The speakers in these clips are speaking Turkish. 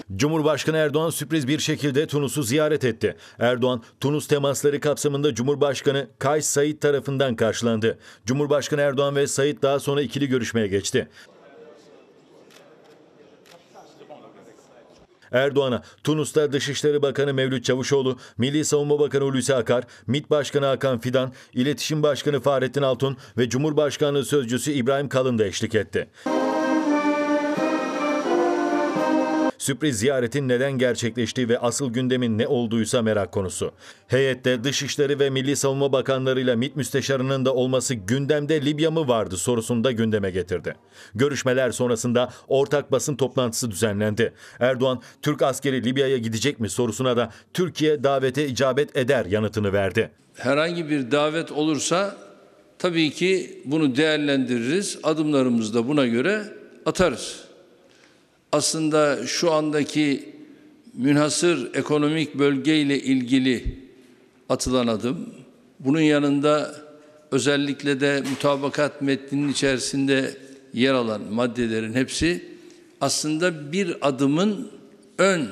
Cumhurbaşkanı Erdoğan sürpriz bir şekilde Tunus'u ziyaret etti. Erdoğan, Tunus temasları kapsamında Cumhurbaşkanı Kays Said tarafından karşılandı. Cumhurbaşkanı Erdoğan ve Said daha sonra ikili görüşmeye geçti. Erdoğan'a Tunus'ta Dışişleri Bakanı Mevlüt Çavuşoğlu, Milli Savunma Bakanı Hulusi Akar, MİT Başkanı Hakan Fidan, İletişim Başkanı Fahrettin Altun ve Cumhurbaşkanlığı Sözcüsü İbrahim Kalın da eşlik etti. Sürpriz ziyaretin neden gerçekleştiği ve asıl gündemin ne olduğuysa merak konusu. Heyette Dışişleri ve Milli Savunma Bakanlarıyla MİT Müsteşarı'nın da olması gündemde Libya mı vardı sorusunu da gündeme getirdi. Görüşmeler sonrasında ortak basın toplantısı düzenlendi. Erdoğan, Türk askeri Libya'ya gidecek mi sorusuna da Türkiye davete icabet eder yanıtını verdi. Herhangi bir davet olursa tabii ki bunu değerlendiririz, adımlarımızı da buna göre atarız. Aslında şu andaki münhasır ekonomik bölgeyle ilgili atılan adım, bunun yanında özellikle de mutabakat metninin içerisinde yer alan maddelerin hepsi aslında bir adımın ön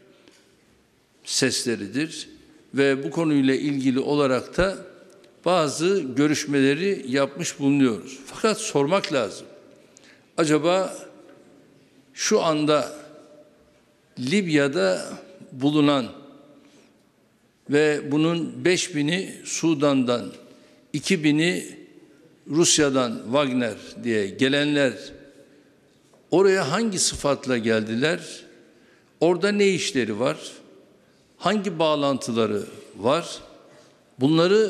sesleridir ve bu konuyla ilgili olarak da bazı görüşmeleri yapmış bulunuyoruz. Fakat sormak lazım. Acaba şu anda Libya'da bulunan ve bunun 5.000'i Sudan'dan, 2.000'i Rusya'dan Wagner diye gelenler oraya hangi sıfatla geldiler? Orada ne işleri var? Hangi bağlantıları var? Bunları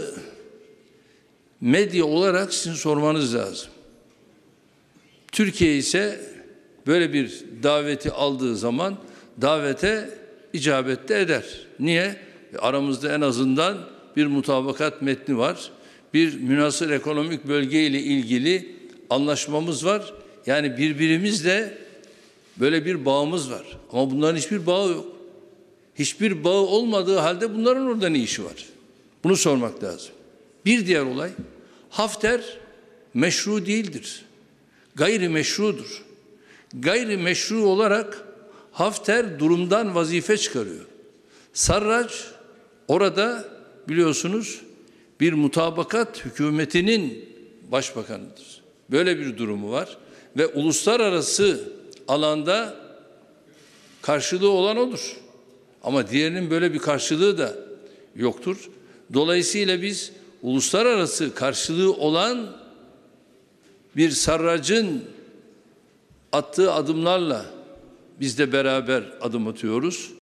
medya olarak sizin sormanız lazım. Türkiye ise böyle bir daveti aldığı zaman davete icabet de eder. Niye? Aramızda en azından bir mutabakat metni var. Bir münhasır ekonomik bölge ile ilgili anlaşmamız var. Yani birbirimizle böyle bir bağımız var. Ama bunların hiçbir bağı yok. Hiçbir bağı olmadığı halde bunların orada ne işi var? Bunu sormak lazım. Bir diğer olay, Hafter meşru değildir. Gayrimeşrudur. Gayrimeşru olarak Hafter durumdan vazife çıkarıyor. Sarraç orada biliyorsunuz bir mutabakat hükümetinin başbakanıdır. Böyle bir durumu var ve uluslararası alanda karşılığı olan odur. Ama diğerinin böyle bir karşılığı da yoktur. Dolayısıyla biz uluslararası karşılığı olan bir sarracın attığı adımlarla biz de beraber adım atıyoruz.